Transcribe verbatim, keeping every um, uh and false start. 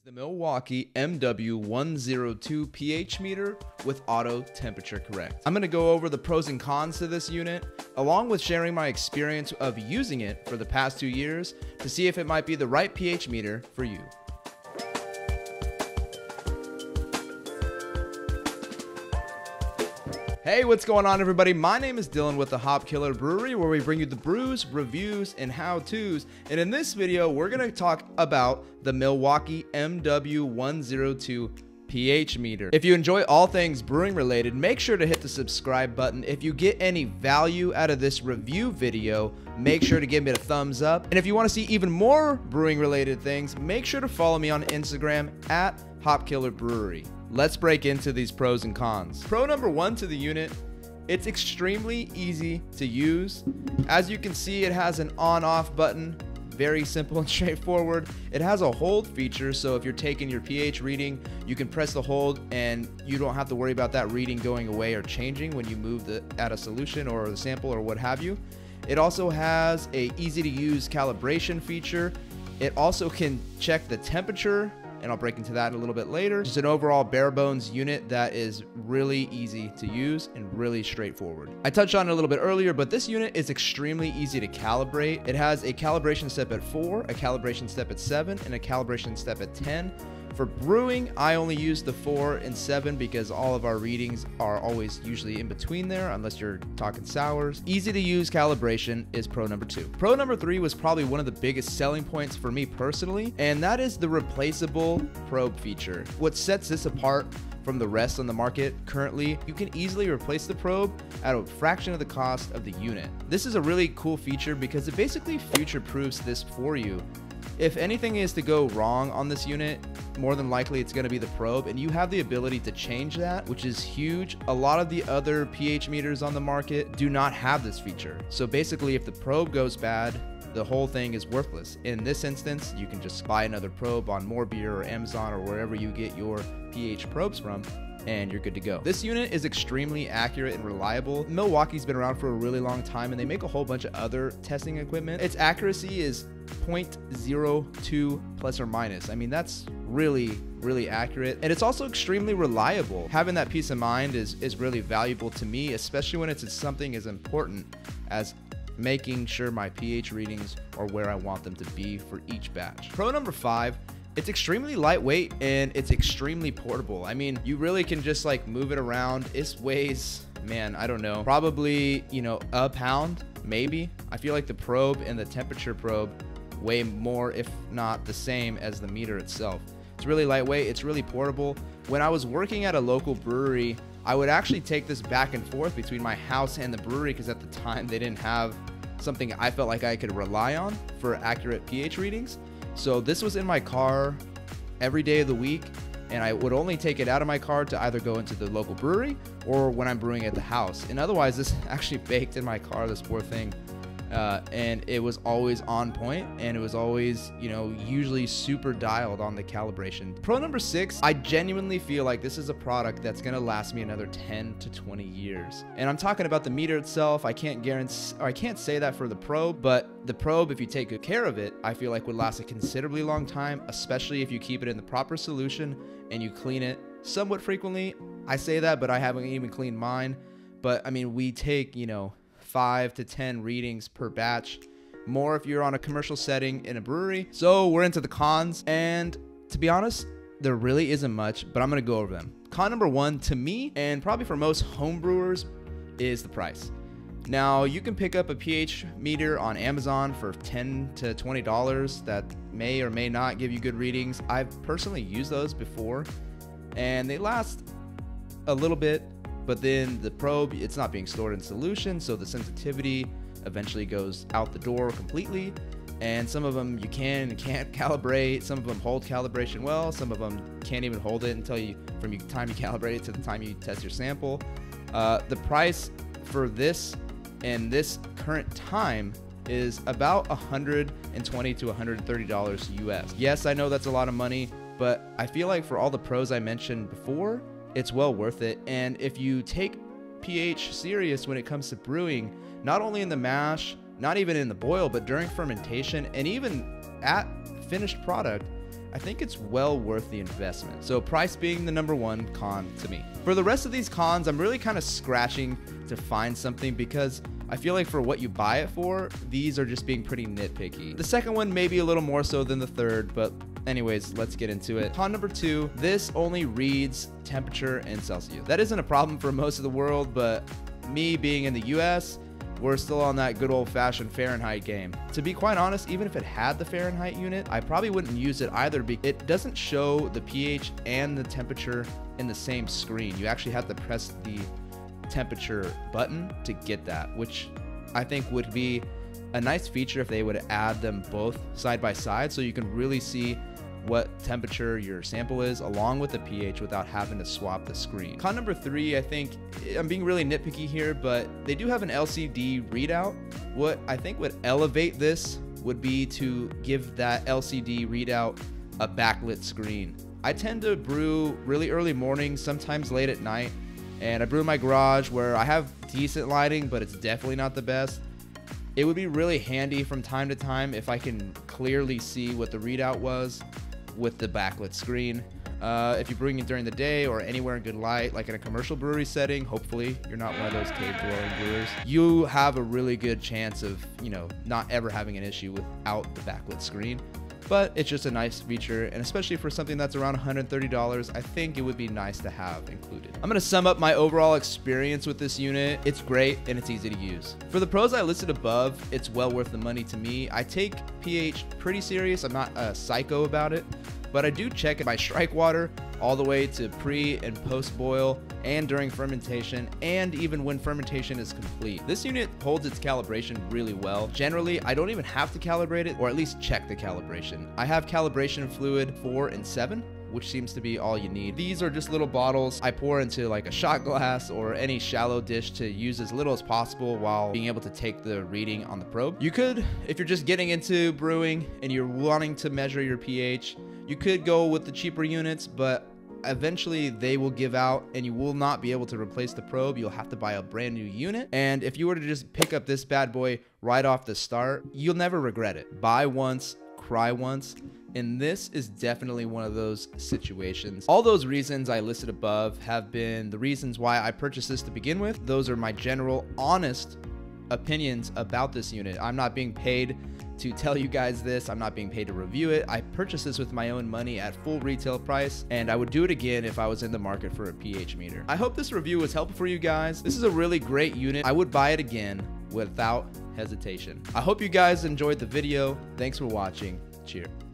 The Milwaukee M W one oh two pH meter with auto temperature correct. I'm going to go over the pros and cons to this unit, along with sharing my experience of using it for the past two years to see if it might be the right pH meter for you. Hey, what's going on, everybody? My name is Dylan with the Hop Killer Brewery, where we bring you the brews, reviews, and how-tos. And in this video, we're going to talk about the Milwaukee M W one oh two pH meter. If you enjoy all things brewing related, make sure to hit the subscribe button. If you get any value out of this review video, make sure to give me a thumbs up. And if you want to see even more brewing related things, make sure to follow me on Instagram at Hop Killer Brewery. Let's break into these pros and cons. Pro number one to the unit, it's extremely easy to use. As you can see, it has an on-off button, very simple and straightforward. It has a hold feature, so if you're taking your pH reading, you can press the hold and you don't have to worry about that reading going away or changing when you move the add a solution or the sample or what have you. It also has a easy to use calibration feature. It also can check the temperature, and I'll break into that a little bit later. Just an overall bare bones unit that is really easy to use and really straightforward. I touched on it a little bit earlier, but this unit is extremely easy to calibrate. It has a calibration step at four, a calibration step at seven, and a calibration step at ten. For brewing, I only use the four and seven because all of our readings are always usually in between there, unless you're talking sours. Easy to use calibration is pro number two. Pro number three was probably one of the biggest selling points for me personally, and that is the replaceable probe feature. What sets this apart from the rest on the market currently, you can easily replace the probe at a fraction of the cost of the unit. This is a really cool feature because it basically future-proofs this for you. If anything is to go wrong on this unit, more than likely it's going to be the probe, and you have the ability to change that, which is huge. A lot of the other pH meters on the market do not have this feature. So basically, if the probe goes bad, the whole thing is worthless. In this instance, you can just buy another probe on More Beer or Amazon or wherever you get your pH probes from, and you're good to go. This unit is extremely accurate and reliable. Milwaukee's been around for a really long time, and they make a whole bunch of other testing equipment. Its accuracy is zero point zero two plus or minus. I mean, that's really, really accurate. And it's also extremely reliable. Having that peace of mind is, is really valuable to me, especially when it's something as important as making sure my pH readings are where I want them to be for each batch. Pro number five, it's extremely lightweight and it's extremely portable. I mean, you really can just like move it around. It weighs, man, I don't know, probably, you know, a pound, maybe. I feel like the probe and the temperature probe weigh more, if not the same, as the meter itself. It's really lightweight, it's really portable. When I was working at a local brewery, I would actually take this back and forth between my house and the brewery because at the time they didn't have something I felt like I could rely on for accurate pH readings. So this was in my car every day of the week, and I would only take it out of my car to either go into the local brewery or when I'm brewing at the house. And otherwise, this actually baked in my car, this poor thing. Uh, and it was always on point, and it was always, you know, usually super dialed on the calibration. Pro number six, I genuinely feel like this is a product that's gonna last me another ten to twenty years. And I'm talking about the meter itself. I can't guarantee, or I can't say that for the probe, but the probe, if you take good care of it, I feel like would last a considerably long time, especially if you keep it in the proper solution and you clean it somewhat frequently. I say that, but I haven't even cleaned mine. But I mean, we take, you know, five to ten readings per batch, more if you're on a commercial setting in a brewery. So we're into the cons, and to be honest, there really isn't much, but I'm gonna go over them. Con number one, to me, and probably for most home brewers, is the price. Now, you can pick up a pH meter on Amazon for ten to twenty dollars that may or may not give you good readings. I've personally used those before, and they last a little bit, but then the probe, it's not being stored in solution, so the sensitivity eventually goes out the door completely. And some of them you can and can't calibrate. Some of them hold calibration well. Some of them can't even hold it until you, from the time you calibrate it to the time you test your sample. Uh, the price for this and this current time is about one hundred twenty to one hundred thirty dollars U S. Yes, I know that's a lot of money, but I feel like for all the pros I mentioned before, it's well worth it. And if you take pH serious when it comes to brewing, not only in the mash, not even in the boil, but during fermentation, and even at finished product, I think it's well worth the investment. So price being the number one con to me. For the rest of these cons, I'm really kind of scratching to find something because I feel like for what you buy it for, these are just being pretty nitpicky. The second one may be a little more so than the third, but anyways, let's get into it. Con number two, this only reads temperature in Celsius. That isn't a problem for most of the world, but me being in the U S, we're still on that good old-fashioned Fahrenheit game. To be quite honest, even if it had the Fahrenheit unit, I probably wouldn't use it either because it doesn't show the pH and the temperature in the same screen. You actually have to press the temperature button to get that, which I think would be a nice feature if they would add them both side by side so you can really see what temperature your sample is along with the pH without having to swap the screen. Con number three, I think I'm being really nitpicky here, but they do have an L C D readout. What I think would elevate this would be to give that L C D readout a backlit screen. I tend to brew really early mornings, sometimes late at night, and I brew in my garage where I have decent lighting, but it's definitely not the best. It would be really handy from time to time if I can clearly see what the readout was with the backlit screen. Uh, if you're brewing it during the day or anywhere in good light, like in a commercial brewery setting, hopefully you're not one of those cave-dwelling brewers, you have a really good chance of, you know, not ever having an issue without the backlit screen. But it's just a nice feature, and especially for something that's around one hundred thirty dollars, I think it would be nice to have included. I'm gonna sum up my overall experience with this unit. It's great and it's easy to use. For the pros I listed above, it's well worth the money to me. I take pH pretty serious. I'm not a psycho about it, but I do check my strike water all the way to pre and post boil and during fermentation, and even when fermentation is complete. This unit holds its calibration really well. Generally, I don't even have to calibrate it, or at least check the calibration. I have calibration fluid four and seven, which seems to be all you need. These are just little bottles I pour into like a shot glass or any shallow dish to use as little as possible while being able to take the reading on the probe. You could, if you're just getting into brewing and you're wanting to measure your pH, you could go with the cheaper units, but eventually they will give out and you will not be able to replace the probe. You'll have to buy a brand new unit. And if you were to just pick up this bad boy right off the start, you'll never regret it. Buy once, cry once. And this is definitely one of those situations. All those reasons I listed above have been the reasons why I purchased this to begin with. Those are my general, honest opinions about this unit. I'm not being paid to tell you guys this. I'm not being paid to review it. I purchased this with my own money at full retail price, and I would do it again if I was in the market for a pH meter. I hope this review was helpful for you guys. This is a really great unit. I would buy it again without hesitation. I hope you guys enjoyed the video. Thanks for watching. Cheers.